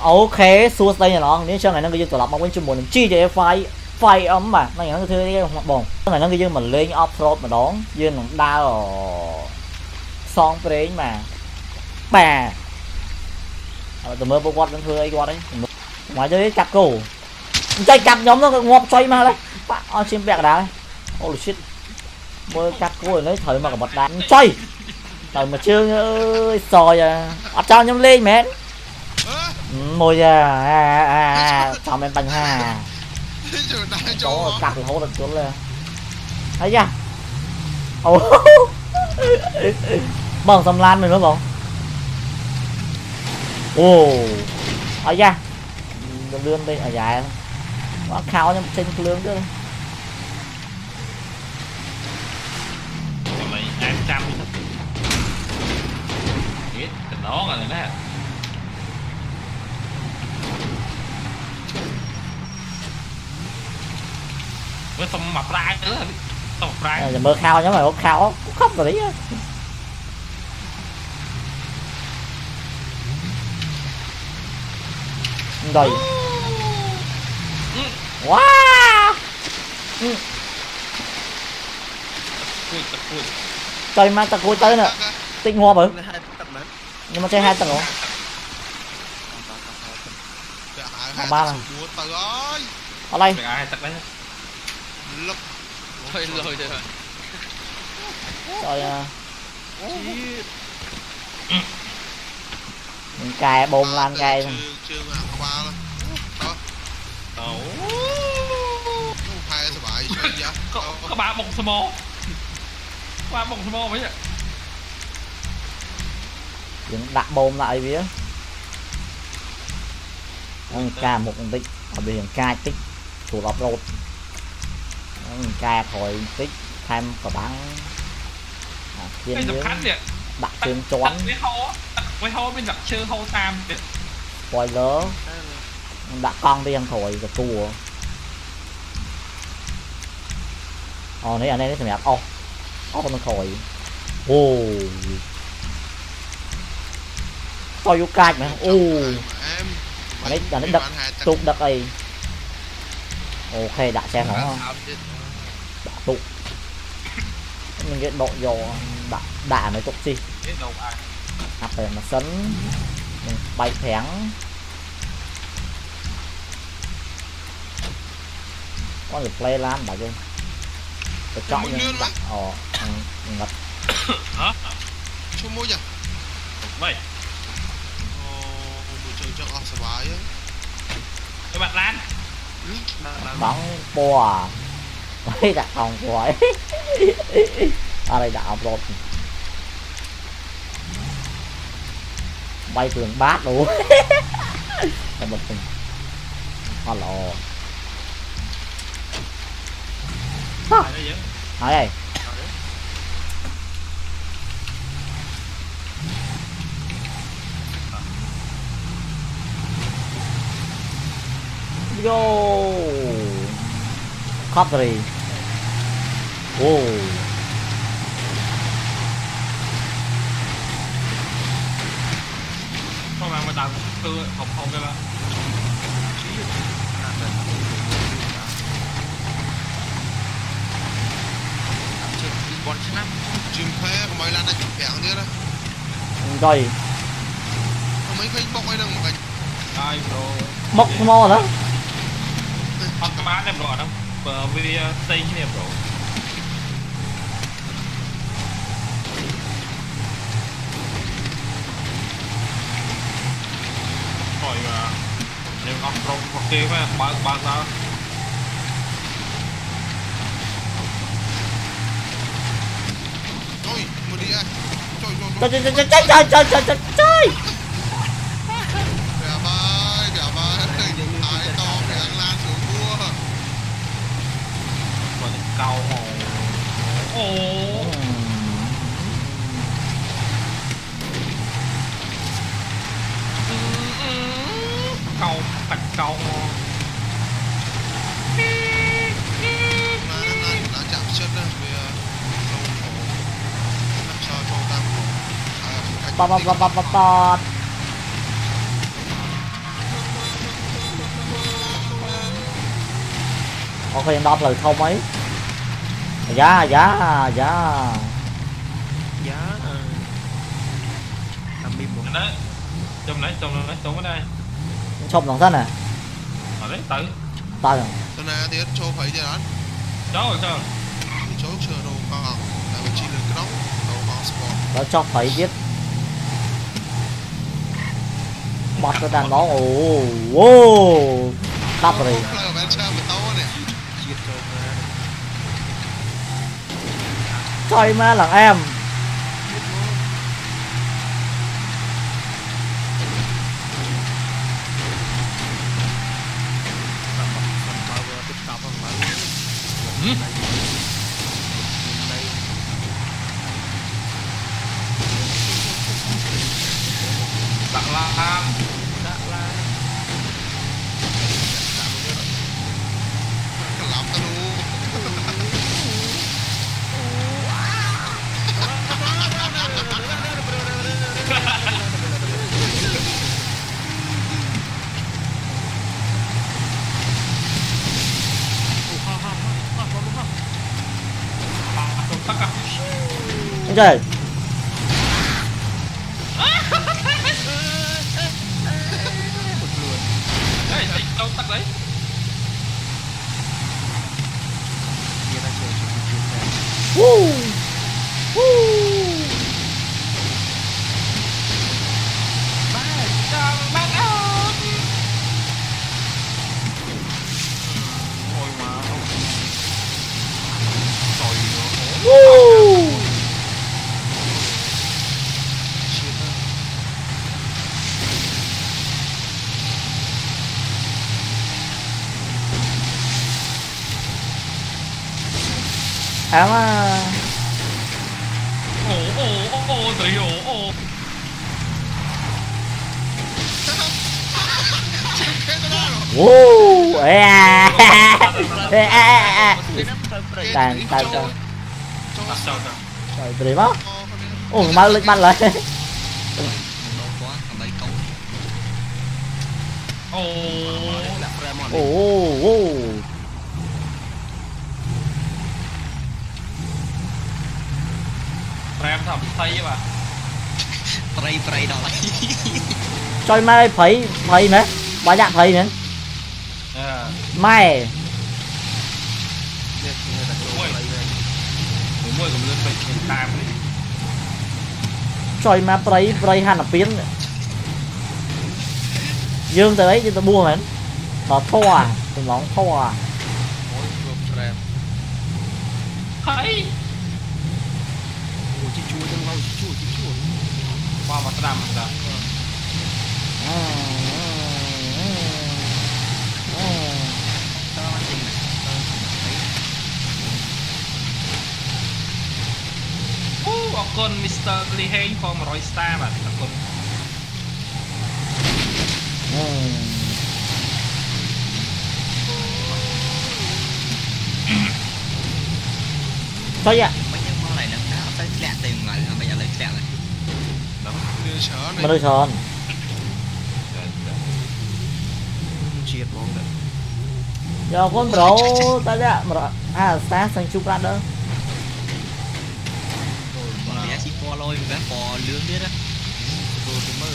ok xua đây nhà nó nếu cho này nó cái tổ lập mong bên chung một chi để phai ấm mà nó những thứ cái hoạt động cái này nó cái mình lên off road mà đón dương nó đa ở son đấy mà bà từ mơ vô quạt lên thưa ấy quạt đấy ngoài chơi cặp cổ chơi cặp nhóm nó ngọt xoay mà đây bạn chim bẹt đá holy shit mơ cặp cổ rồi lấy thời mà cả một đạn xoay thời mà chưa ơi soi à ở cho nhóm lên mẹ môi ra xong em bánh ha chỗ cặp thì hố được chỗ lên thấy chưa bằng xâm lan mình đúng không ồ ở ra lươn đi ở dài quá khao nhưng trên lương chứ mày 200 đó rồi nè với xong mập ra nữa xong mập ra mơ khao nhóm mày có khao khóc rồi đấy rồi wow chơi mà ta cối tới nè tinh hoa bự nhưng mà chơi 2 tầng rồi ba lần ở đây rồi mình cài bồn lan cài có 3 bông small 3 bông small mấy vậy đặt bồn lại vía ca một tích ở biển cai tích thủ lọc rột ca khỏi tích thêm cả bán trên đặt trên choán với hô bên đặt chơi hô tam quay lỡ đã con đi ăn khỏi cái tua này anh ấy thì mẹ nó khỏi coi vô cài mà anh ấy đập tụt đập ấy ok đã xem nó đã tụt mình cái độ dò đả này tụt gì áp về mà sấn mình bay thẻn có được play lan bảo chứ tôi chọn nhưng đặt ngập hả chưa mua nhỉ vậy cái bạn lan bắn bò mấy đặt phòng của ở đây đã upload bay tường bát đủ là một tình hello nói đây yo copy không làm mà tao tư học không cái đó con snap chim phê của mày là chụp kẹo nữa đó rồi mấy cái bọc ấy đừng một cái ai bro bọc mo đó không có bán em rồi đâu vì xây như em rồi rồi nếu ngọc rồng hoặc kia mà bạn ra thôi mà đi ai chơi cầu cầu tạch cầu nó chạm chất đó vì làm sao cho ta ok em đo lời không ấy giá làm bim một đấy trong đấy ở đây chôm lòng thân này ở đấy tự tao rồi Tôi nè thì cho phải gì đó. cháu Chỗ chờ đồ con. Là mình chỉ được cái đó. Đồ con sport. nó cho phải biết bọt cái đàn nó đắp rồi Lại ở bên trong mình to nè. chiết cho ra chơi má là em bao vừa tích cặp bằng máu đây đặt la đã là Cái lắm ta luôn. tắt à anh trời đấy đâu tắt đấy kia ta chơi cho mình chuyên gia Woo! Woo! bác ơi ôi mà trời Woo! chiết á Em à ồ trời ồ Woo! Tàn sao Trời bề mất ồ mau lên bắn lại lâu quá thằng đây câu ồ là Fremont ồ em thầm thấy vậy bà Prey đó lại chơi mai phải mẹ bà nhạc phải nữa mai biết người ta chơi Prey này mỗi mỗi cũng lên phải hiện tam đi chơi mà play hàn là biến dương từ đấy chúng ta buông hả nó thô à từng lóng thô à mỗi gồm Frem thấy ủa chị chua trong lâu chị chua qua mặt đầm rồi tao ăn tình này ออกคนมิสเตอร์ลีเฮนพอมา100 star แบบออกคน chơi ạ mấy nhân con này nó tới lẹ tiền lại bây giờ lấy lẹ này Đưa chở mà này. đôi tròn chiết luôn đấy giờ con bro ta đã mà xa sang chụp ra đó còn bé chỉ co lôi bé cò lươn biết á tôi cái mơ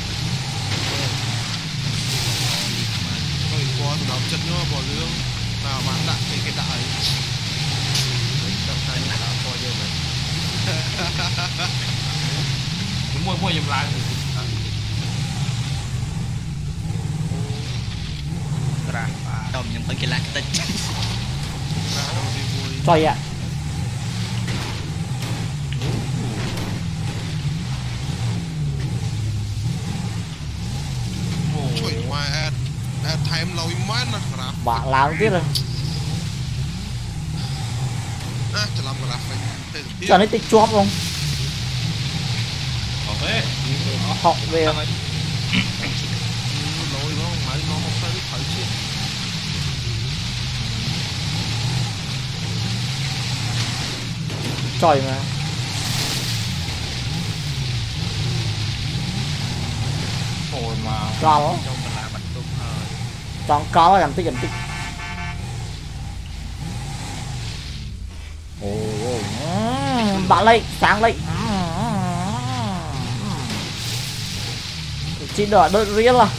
Rồi qua tụi nó chân nó bỏ lương. Nào bán lại cái đại. trong hai là co vô mình cũng mua mua giùm lại ra đồng những cái lá cái tên Ra đâu đi vui. chơi ạ Chuỗi ngoài ad. Ad time lâu mát nó graph. bạn làm tiếp rồi À, chỉ làm graph phải. Thế được cho nó tích chóp không còn thế học về lôi nó phải nó không phải phải chiết chơi mà hồi mà tròn lắm trong mình là bạch tung tròn có làm tích Ồ, bạn lấy sáng lấy chỉ đợi đôi riêng là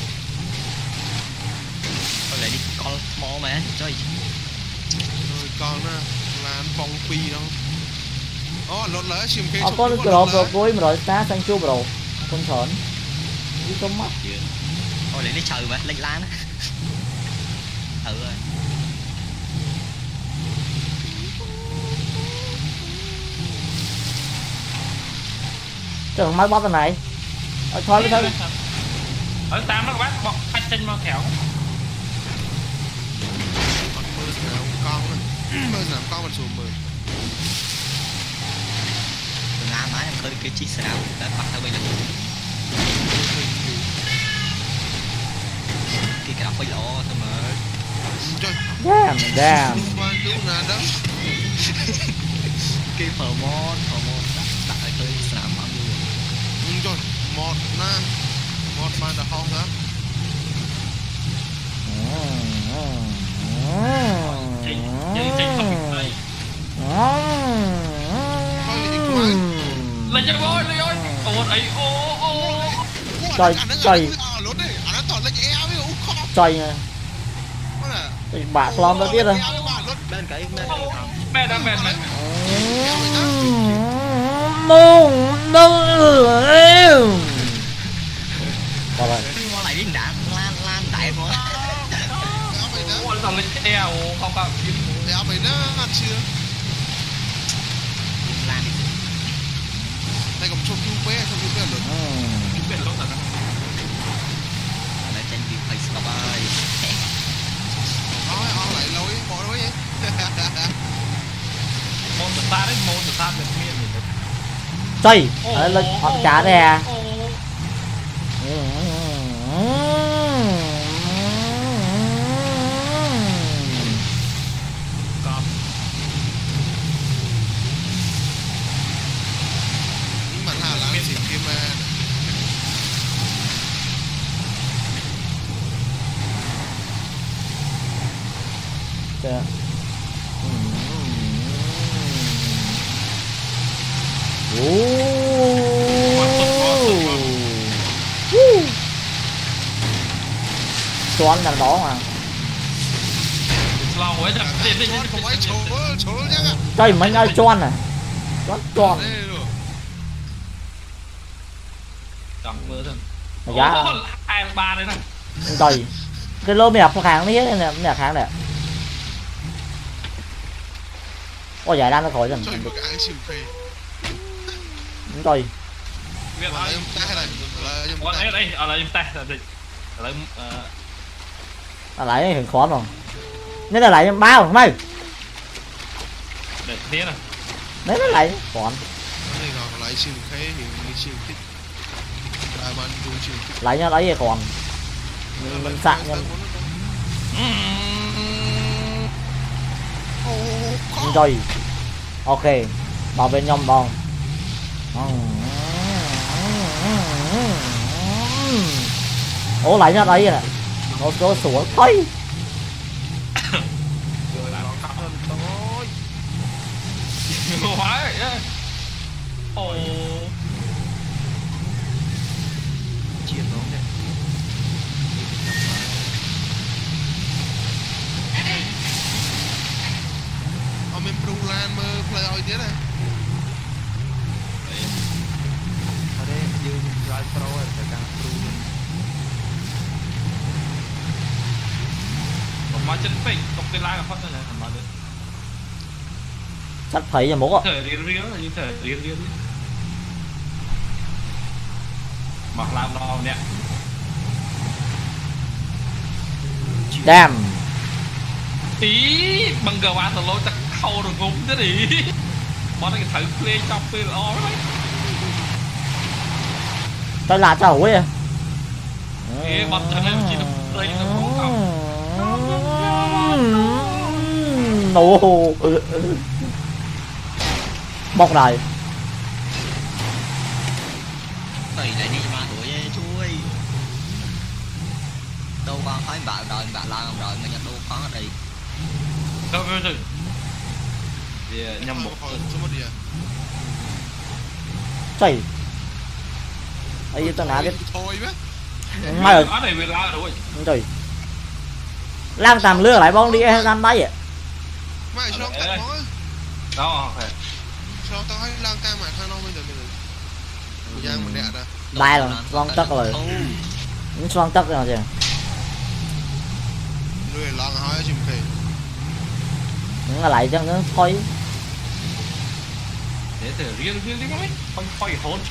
Thôi lại đi con small mà trời. Rồi con á là anh phong pi đâu. Lột lỡ chìm cây. con bro cuối mà rồi ta sang chu bro con thởn đi có mắt Thôi lại đi chờ mà lên lan á. Rồi. trời máy bóp cái này thôi đi thôi ở tam đó các bác bọc anh trên mau khéo Còn mơ nào con mơ nào con mà xuống mơ. Ngã mãi em khơi cái chiếc xe đạp đã bắt theo bên này. Cái đạp phải lỗ thôi mà. Trời. damn Qua chú nào đó. Cái hormone đặt lại tới xe đạp ăn luôn. Trời. Một mà đã hông đó. lên cho bôi lên ơi ấy trời trời bạc lon đó biết rồi Bên cái mẹ đã mẹ qua đây ngon lại đi đạn lan đại thôi. ôi thằng lên eo không có Đéo mày nó ăn chưa. Lan đi. Đây còn chụp bé luôn. biết lúc nào Lại trên view face bye bye. Lại lối bỏ lối vậy. môn tự ta được miên trời lên họ trả đây à Nhưng mà thả lắm chỉ kia mà. Chưa. Toán là đó mà lâu ấy Không phải chỗ nhá. trời mấy ai choan à choan cầm mưa thôi giá 2-3 đấy nè trời cái lô mẹp hàng đấy nè mẹp hàng này ôi giải đang nó khỏi dần Trời một cái chìm phê. trời biết Là em tay này. ở đây ở đây tay là gì ở đây lại hình khó rồi nên là lại bao không mày để thế này đấy nó lại còn Này nó lại chìm phê thì chìm thích. Đại man đủ chìm thích. lại nha lấy còn mình sạn nha rồi ok bảo vệ nhom đòn ố lại nha đấy nè nó có xuống thôi hóa vậy á ồ Chiên nó đấy. Mình pru lan mơ play oi tiết này. Ở đây dương drive pro rồi phải càng pro. còn mà chân phình không cái like là phát ra này mà được chắc thấy là mốt ạ thể riêng là như thể riêng mặc làm nó nè damn tí bằng gờ ba thằng lôi chắc khâu được ngúng thế đi bọn anh thử play trong play lo đấy tôi là cháu ấy cái bọn thằng em chỉ được play nó không nổ bọc này Tùy lại đi mà tuổi chui. Đâu con thấy bạn rồi bạn làm rồi mình nhận đâu có ở đây. đâu rồi nhầm một hỏi số một gì à trời ấy tao nã biết thôi bé mày ở ở này về la rồi trời lang tạm lưa lại bóng đi ăn đấy vậy mày sao tao nói đó sao tao hay lang ta mà thằng nó bây giờ giang mình đẹp à ba rồi con tất rồi những xoan tất rồi kìa người lăng hỏi chim kì những là lại cho nó thôi để từ riêng mấy không phải hôn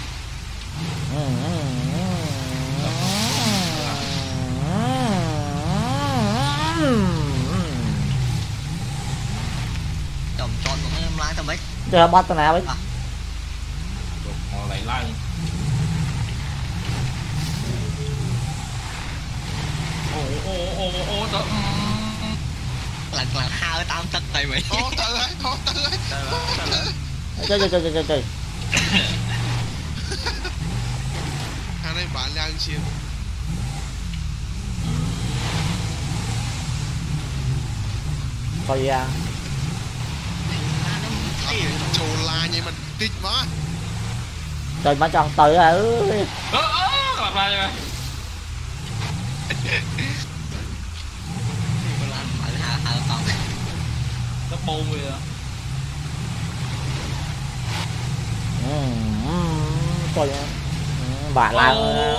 chồng tròn của em lái tao mấy cho bắt tao nào ấy họ lại la ô đó là hai tao tất tay mày ô tự ấy chơi thằng này bạn lang chiên coi ra trồ la như mình kịch quá trời má tròn tự à lặp lại rồi làm phải hai tao nó bô người à coi bạn là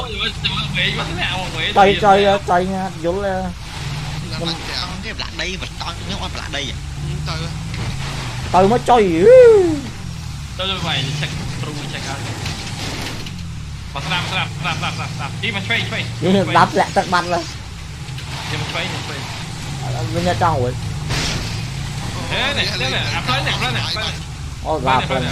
chơi chơi nha dũng lên là bạn trẻ cái lạc đây vật to nhớ qua lạc đây tự tôi mới chơi tôi mày check through check out mà làm đi mà chơi đáp lại tận mặt rồi đi mà chơi bên nhà trong rồi thế này ô gặp rồi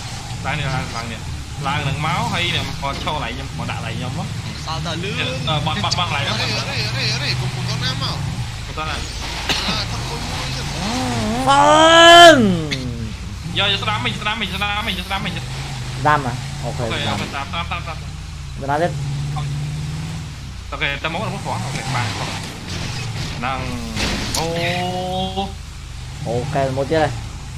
là lần máu hay là còn cho lại mà đạn lại nhóm á sao tao lưới băng lại đó ở đây cùng con nam không con này thật ôi môi vâng giờ mình đam à ok bên này ok ta muốn là muốn khoảng ok bạn năng ok một chiếc đây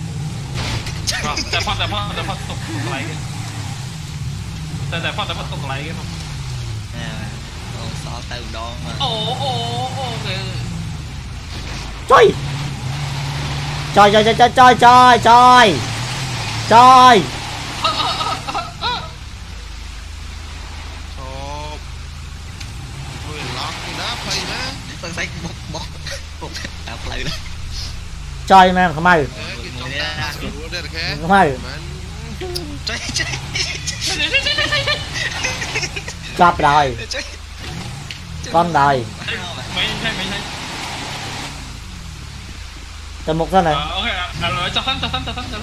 แต่พอตกอะไรกันแต่พอตกอะไรกัน sao tao đòn mà ok chơi người lọt cái đá phây má tao thấy bốc tao play đó chơi mà không ai không ai chọc đời con đời mấy thấy từ một thân này ok rồi cho thắng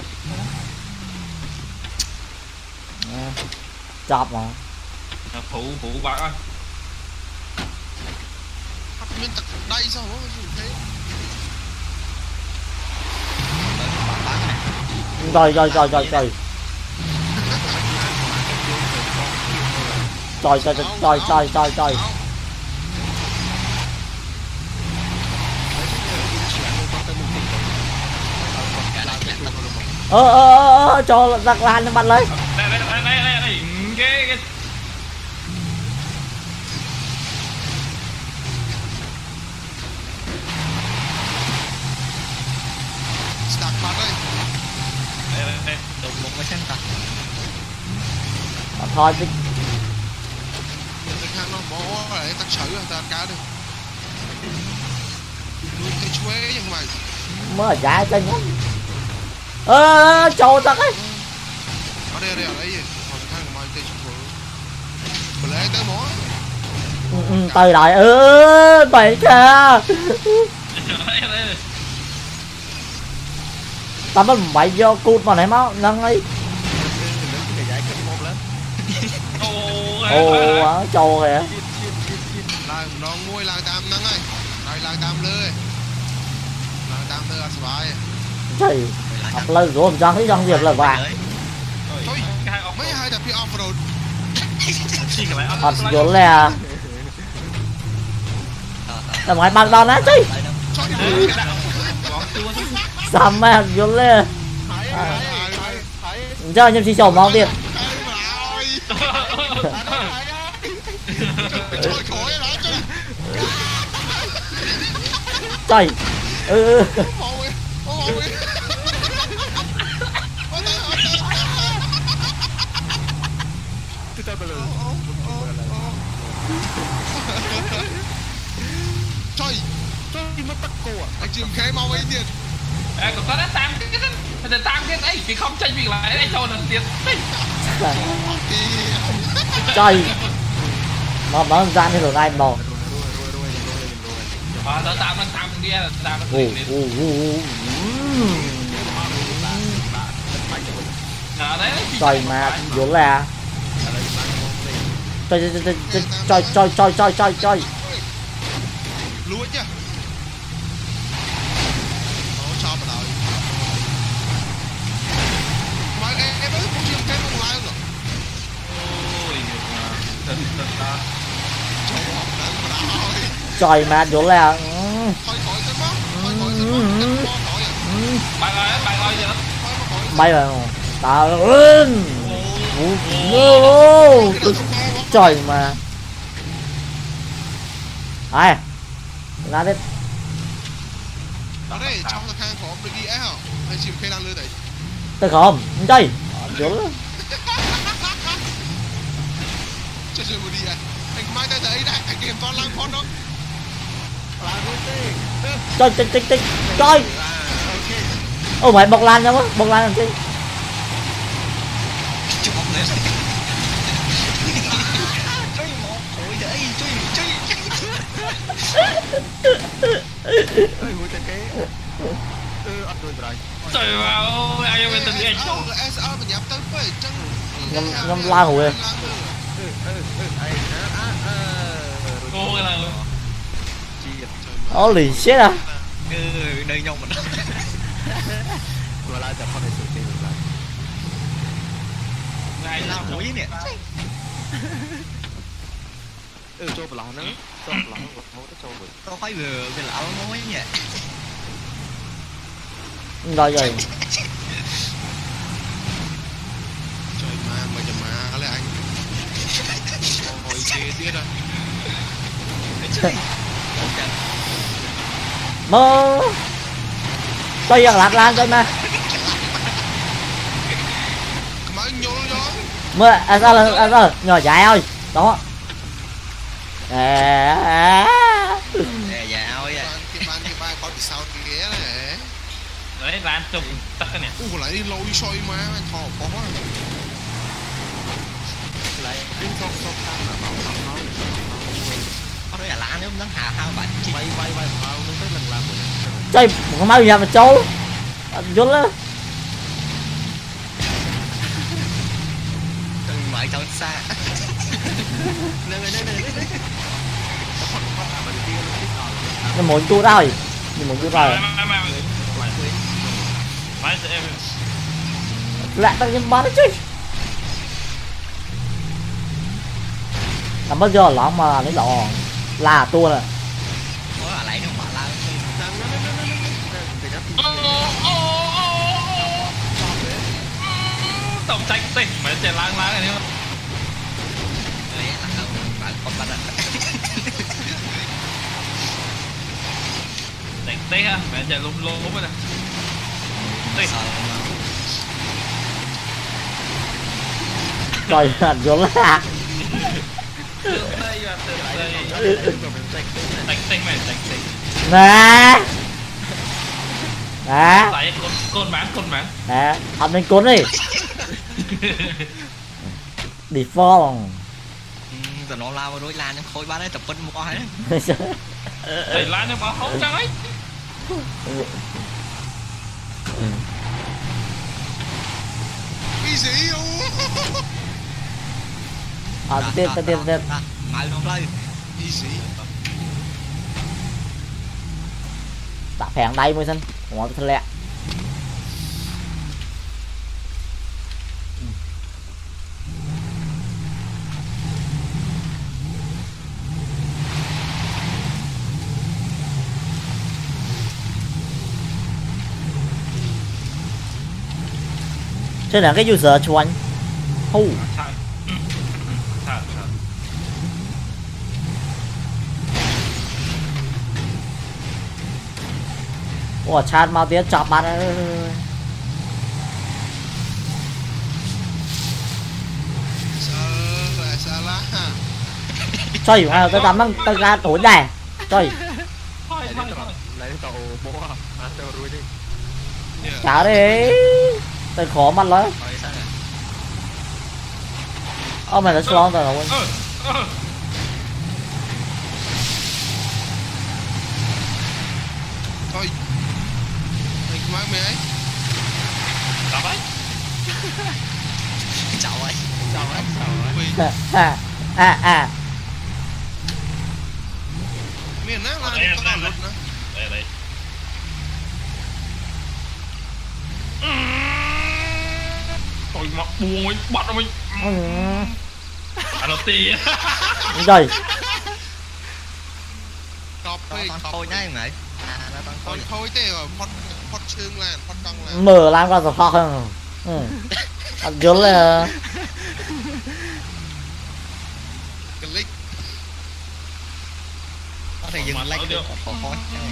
chọc mà phụ bạn ơi mình tật đây sao nó thế rồi cho giặc lan nó bắn lấy đây cái stack bắn đây đụng một cái chân ta thôi cái thằng nó bỏ lại tắt xử ta cá đi nuôi cái chuối như vậy mới giải chân trâu tắc ấy ở đây gì còn thằng mà cái chuối bữa lấy tới mỏ từ lại bảy kìa tao mới bảy vô cút mà này máu nâng ấy trâu kìa lại nó ngôi lang tam nắng ấy đây lang tam lơi bài trời học lên rồi trong cái trong việc là vàng thôi mấy hai đập đi off road học vốn là ngoài bằng đòn á chứ sao mà vốn lên chơi nhưng chỉ chồng mong tiền trời mất tắc cô à? Anh chịu khé mau ấy tiền. Còn có đã tam cái ấy thì không tranh việc lại đây cho lần tiền. trời nó gian như rồi này màu Nó tam kia là tam trời mà vốn là trời Lúa chứ. Nó cho vào đời. Mà em mới không chịu cái con lai rồi. trời mà vốn là bay rồi ta lên trời mà ai ra đi đó đây trong cái thang của ông được ghi ấy hả? Anh chịu cái đang lưới đấy. tôi không chơi vốn chơi một đi anh mai ta thấy này anh kiểm toàn lang con đó. Trời ô mày bọc lan nhau á bọc lan làm chi trời ơi ai em tình nghe chó ngâm la hùi cô cái này ó lì chết à nơi nhau mình là không thể sự chơi được lại ngày nào mũi nè cho vào nó cho vào nó cho vào tao phải vừa cái lão nói nhỉ rồi rồi trời mà lại anh hồi kia tiết rồi mơ tôi giờ lạc lan coi mà mơ à sao là nhỏ dài ơi đó dạ ơi đấy lan chụp tất cả nè lại đi lôi soi má anh thò có lại đứng sâu sâu là bảo nó là lạ nếu nó hạ hao bạn bay vào nó tới lần làm chơi không mau nhà mà trâu vốn á ngoại trong xa nó muốn chút rồi nhưng muốn chút rồi lại tăng nhân bán chứ làm bao giờ lắm mà lấy đỏ là tua nè có lại nó bảo là tổng tranh tỉnh mà chạy lang này đi bạn con bắt tỉnh tê ha mẹ chạy lung lung vậy nè trời hẳn vốn là tỉnh mày tỉnh nè nè tại con máng nè ăn lên cuốn đi đi phong rồi nó lao vào đôi lan khối ba đấy tập phân một cái thầy lan nhưng mà không trắng ấy cái gì à tiền mày nó lên easy tạ phèn đây mới xin ngó thật lẹ Thế là cái user cho anh. Hù. Sao? Sao? Ủa chat mau tiếng chọc bạn ơi. Sao lá ha. Trời ơi, tôi dám tôi ra tối đẻ. Trời. Thôi. Lấy tàu bố à, ăn tàu đuôi đi. Chả đi. Tôi khó mặt lắm. Rồi sao nè? Ô mày nó slon rồi rồi. Thôi. Mày má mày ấy. Sao đấy? Chào ấy. Chào ấy. Chào ấy. Quỳ. À. Miền á là có còn lụt nữa. Đây. Tôi mặc buông ấy, bắt nó mình. Nó tì. Trời. Cọp đi, Con cọp thôi đi. nhá mày. À nó con Thôi thôi. thôi thế rồi, phót chương làn, phót cong làn. Mở lan qua rồi khó không? Ăn dốt là Click. Có thể dừng like được khó khó.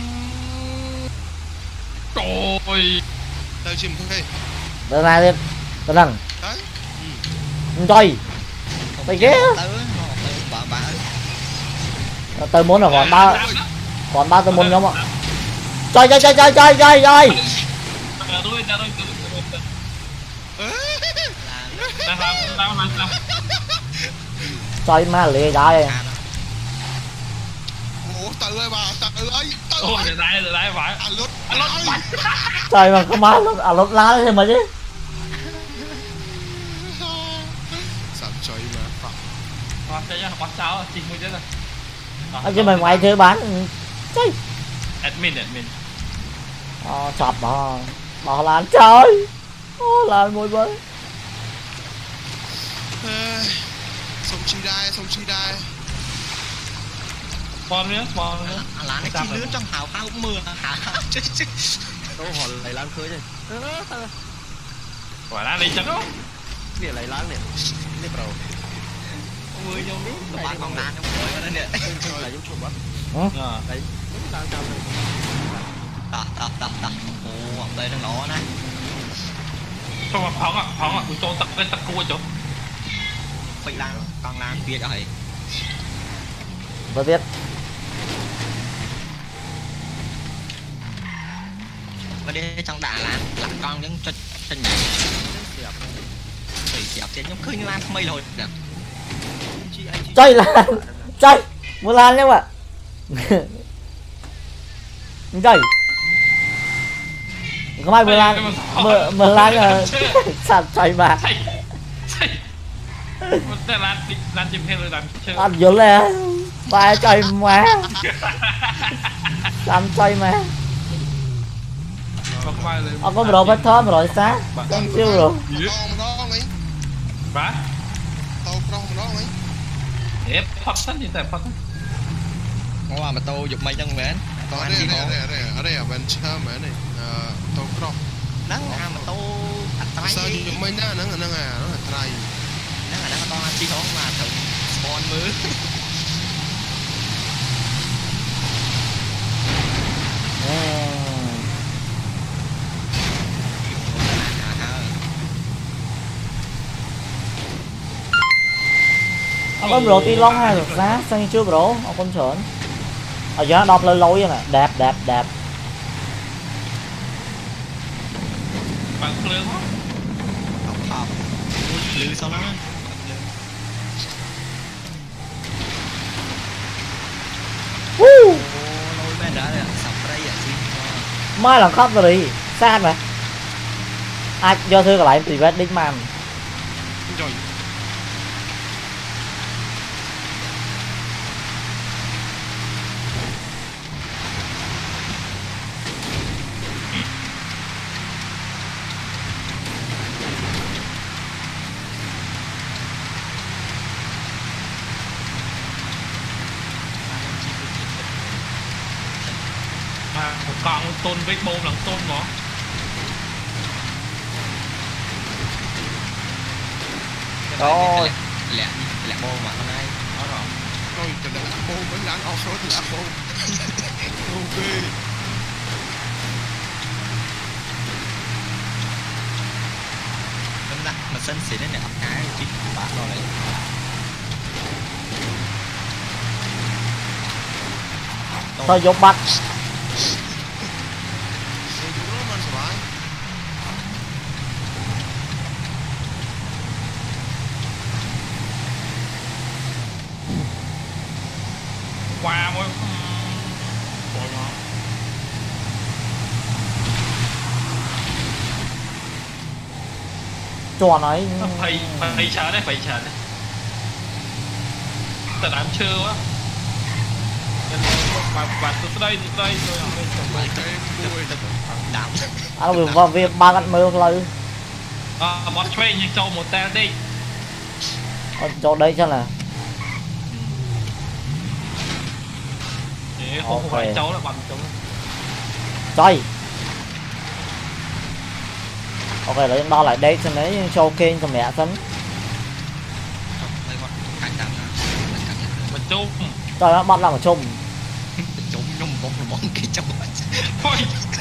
Trời. Tao chìm thôi. đợt này đi. Đợt nằng. Đấy. Trời. Mày ghê. Bà Tôi muốn là còn ba tôi muốn nhóm ạ. Trời. Ra Trời mà lê đây. Ủa tự ơi bà, tự ơi. Ôi, đây phải. À lút. Trời mà có má lốt lá thế mà chứ. Sẵn chơi mà phạt. Bắt cho nhá, bắt sao chỉnh một chút rồi. Anh chứ mày ngoài chơi bán. Trời. Admin. Chọc bỏ lan trời. Lan môi bơi. Xong chi đai. Spawn nữa. là nó chỉ lướt trong hào phao mưa hả? Đâu hỏi lấy lan khơi đi. Quả ra đi chắc đó. Việc lấy lan nè. Đi bro. Mưa vô biết. Bạn con lan trong rồi đó nè. Là giống chuột bắt. Đấy. Lan trong này. Tập. Ồ, đây nó ngõ nè. Cho mà phóng ạ, tôi cho tập lên tập cua chỗ. Bị lan, con lan kia cho hãy. Tôi biết. Và đi trong Đà Lạt là con những chân nhảy. Tùy chẹp trên giống khơi như lan mây rồi nè. Trời lan. Trời. Muốn lan nhá bạn. Trời. Có mai mưa lan là sạt trời mà. Thế lan chìm thêm rồi làm chơi. Ăn dữ lẹ. Ba trời mà. Làm trời mà. Có bro phải thơm rồi sao? Con siêu rồi. Đó mấy. Bả. Tao đó mấy. Ép phát sẵn như thế phát. Ngon mà tôi dục mày chân mến. Con ăn gì không? Ở đây adventure mà này. Tao pro. Nắng mà tôi ăn tay. Sao dục mày nó là trai. Nắng là con ăn chi không mà thử spawn mưa. Ông có bro ti long hay được giá sang chưa bro? Ông con sởn. Ở giá đọc lên lối vậy nè, đẹp. Bạn lương không? Học. Lư sao lắm. Lôi bên đó là sập đây à xin. Mai làm khóc rồi đi. Sad mà. Do thư lại thì vết đinh màn. Rồi. Mà một con tôn với bom là tôn ngó. Rồi. Lẹ bô mà hôm nay đó rồi. Thôi trời lẹ bô mới láng off-road thì lẹ bô. Ok. Đúng đó, mà sân xịn đấy nè, ập cái chỉ bạn rồi đấy. Thôi vô bắt. Qua mỗi Chọn ấy. phải chờ đấy, phải chờ đấy. Tao đám chưa quá. Và từ đây rồi. Đám. Anh vào việc ba cạnh mưa lời. Bọn train nhưng cho một tên đi. Cho đây chắc là. Không phải cháu là bằng cháu. Chơi. Ok là đo lại đây xem đấy cho kênh cho mẹ sân. Mình chung. Trời ơi bắt làm một chung. Chung nhung một món cái chung. Thôi.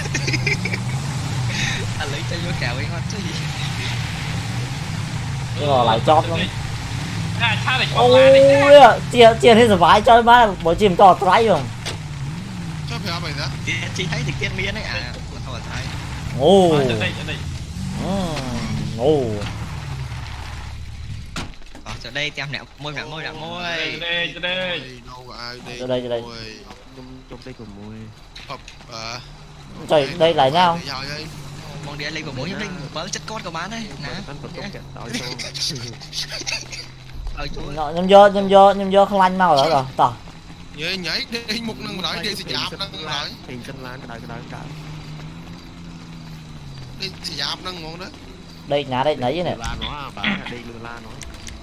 Anh lấy cho vô kèo ấy ngon chứ gì. Nhưng mà lại chót lắm. Ôi, chia hết rồi vãi chơi má bộ chim to trái rồi. Cho phải mày đó. Chị thấy thì tiên miên ấy à. Thôi thấy. Ồ. Ồ. Ở đây tem nẹo môi. Đây. Đâu ai đây. Cho đây. Trong đây của môi. Trời đây lại nhau. Con đi lên của môi lên bớ chất cốt của bán đấy. Nè. Nhâm vô không lanh mau rồi tao. Nhảy đi một năng nói đi sẽ giảm năng nói. Hình chân lan cái đó. Đi sẽ giảm năng ngon đó. Đây nhà đây nãy nè. Lan nó bà đi lừa lan nó.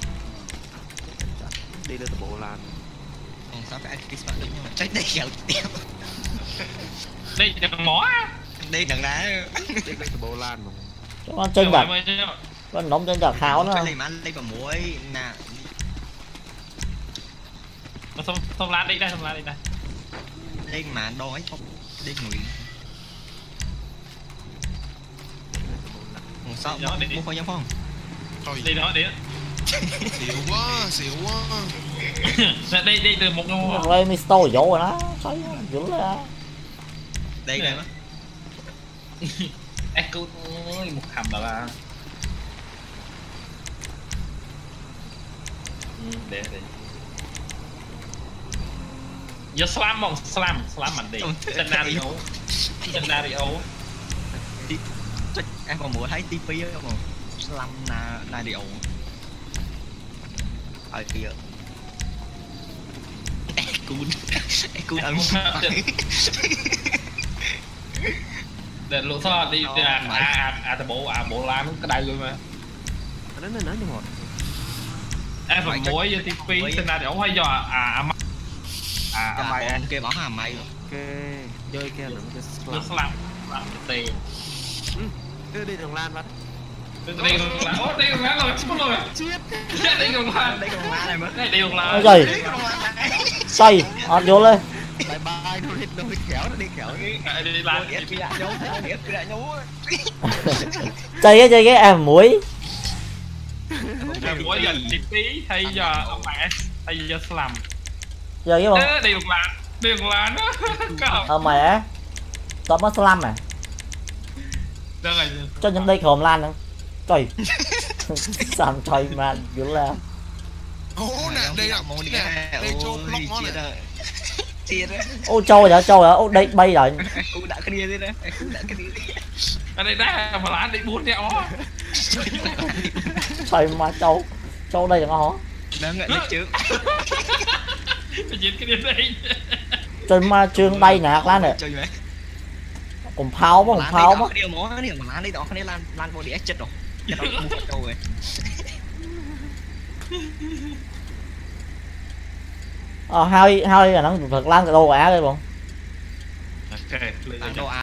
Đi lên bộ lan. Còn sao phải cái spot được nhưng mà trách đây kẹo tiêu. đây đừng mỏ. Đây đằng đá. Đi lên bộ lan mà. Con chân đặt. Con nóng chân đặt kháo nữa. Cái này mà ăn đây vào muối nè. Xong lan đi đây. Đây mà đói không. Đây người. Sao mua phong phong. Thôi. Đi đó đi. Xỉu quá. Đây từ một Rồi mình store vô rồi đó. Thấy dữ ra. Đây này mà. Echo ơi, một hầm là để giờ slam mạnh đi scenario em còn muốn thấy tivi không slam na điệu ở kia Ekun ăn để lộ sao đi bộ lan cái đây luôn mà Nó như một. em phải muối với tivi scenario hay giờ mày kia bỏ hàm mày Ok, chơi kia nó slam tiền cứ đi đường lan bắt. đi đường lan rồi chết rồi đi đường lan này mà đi đường lan ôi giời say ăn vô lên bye bye nó đi khéo đi lan chơi cái em muối muối giờ tivi hay giờ ông mẹ hay giờ slam giờ cái bọn đi đường lan đó mẹ tao mất slam à cho những đây khổm lan nữa trời sao trời mà dữ là Nè đây là món nè đây cho block món này ô trâu hả ô đây bay rồi cũng đã cái đi đấy cũng đã cái đi ở đây ra mà lá đi buôn đeo trời mà trâu đây là ngon đang ngại lịch trước cái đi đây trời mà trường đây nè lan nè cùng pháo mà điều món này mà lan đi đó cái này lan vô đi chết rồi chết rồi mua trâu rồi hai là nó thật lan cái đồ á đây bọn ok